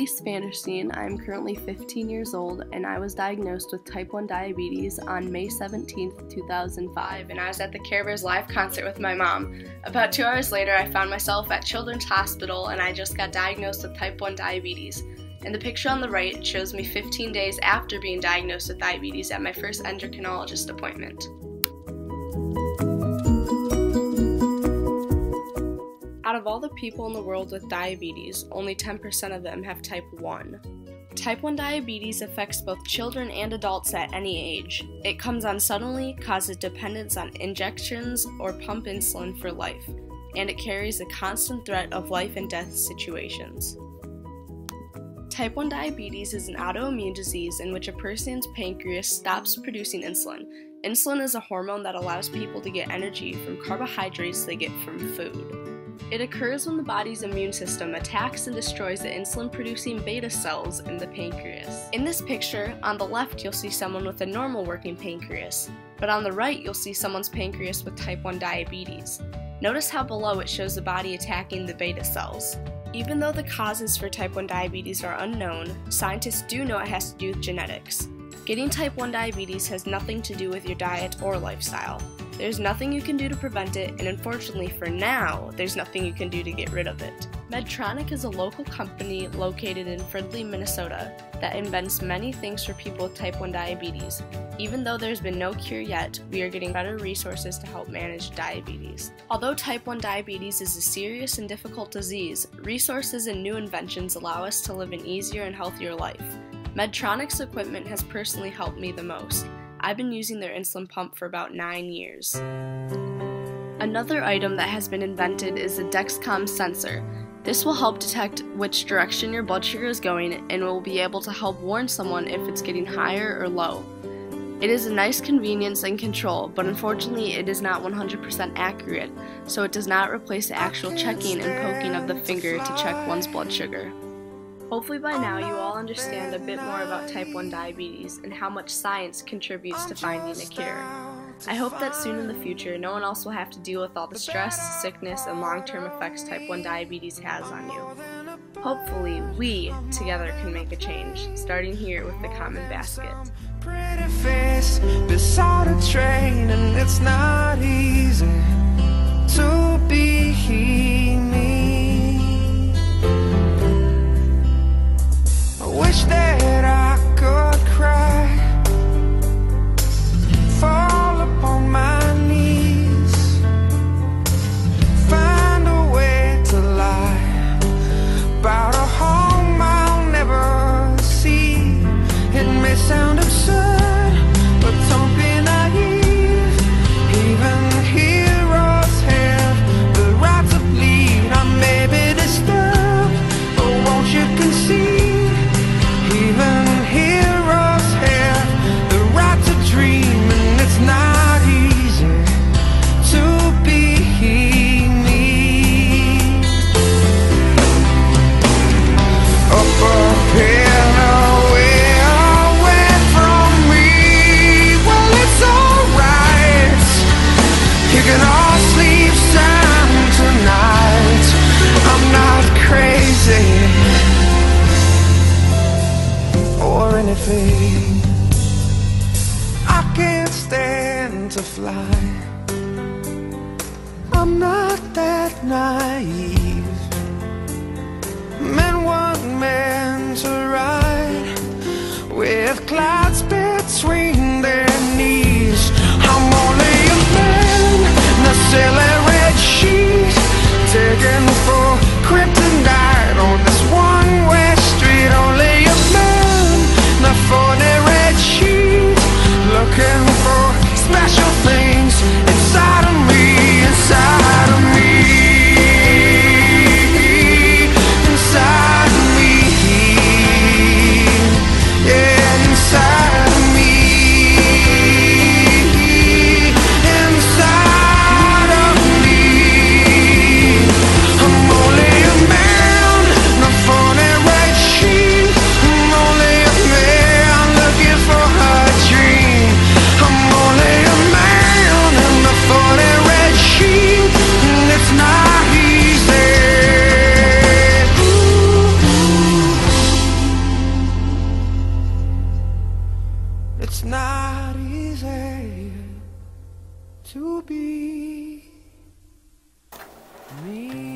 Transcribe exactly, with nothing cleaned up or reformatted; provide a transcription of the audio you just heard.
Elyse. I'm currently fifteen years old, and I was diagnosed with type one diabetes on May seventeenth, two thousand five, and I was at the Care Bears live concert with my mom. About two hours later, I found myself at Children's Hospital, and I just got diagnosed with type one diabetes. And the picture on the right shows me fifteen days after being diagnosed with diabetes at my first endocrinologist appointment. Out of all the people in the world with diabetes, only ten percent of them have type one. Type one diabetes affects both children and adults at any age. It comes on suddenly, causes dependence on injections or pump insulin for life, and it carries a constant threat of life and death situations. Type one diabetes is an autoimmune disease in which a person's pancreas stops producing insulin. Insulin is a hormone that allows people to get energy from carbohydrates they get from food. It occurs when the body's immune system attacks and destroys the insulin-producing beta cells in the pancreas. In this picture, on the left you'll see someone with a normal working pancreas, but on the right you'll see someone's pancreas with type one diabetes. Notice how below it shows the body attacking the beta cells. Even though the causes for type one diabetes are unknown, scientists do know it has to do with genetics. Getting type one diabetes has nothing to do with your diet or lifestyle. There's nothing you can do to prevent it, and unfortunately for now, there's nothing you can do to get rid of it. Medtronic is a local company located in Fridley, Minnesota, that invents many things for people with type one diabetes. Even though there's been no cure yet, we are getting better resources to help manage diabetes. Although type one diabetes is a serious and difficult disease, resources and new inventions allow us to live an easier and healthier life. Medtronic's equipment has personally helped me the most. I've been using their insulin pump for about nine years. Another item that has been invented is a Dexcom sensor. This will help detect which direction your blood sugar is going and will be able to help warn someone if it's getting higher or low. It is a nice convenience and control, but unfortunately it is not one hundred percent accurate, so it does not replace the actual checking and poking of the finger to check one's blood sugar. Hopefully by now you all understand a bit more about type one diabetes and how much science contributes to finding a cure. I hope that soon in the future no one else will have to deal with all the stress, sickness, and long-term effects type one diabetes has on you. Hopefully we together can make a change, starting here with the common basket. Pretty face beside a train, and it's not easy to be me. Wish that I could cry, fall upon my knees, find a way to lie about a home I'll never see. It may sound absurd, but don't be naive. Even heroes have the right to bleed. I may be disturbed, but won't you concede? Even heroes have the right to dream, and it's not easy to be me. Up a hill away, away from me. Well, it's alright, you can all sleep sound tonight. I'm not crazy or anything. I can't stand to fly. I'm not that naive. Men weren't meant to ride with clouds between their knees. I'm only a man in a silly red sheet, taken for kryptonite on this one-way street. Only a man for the red sheet, looking for special things inside of me, inside of me, inside of me, yeah, inside. It's not easy to be me.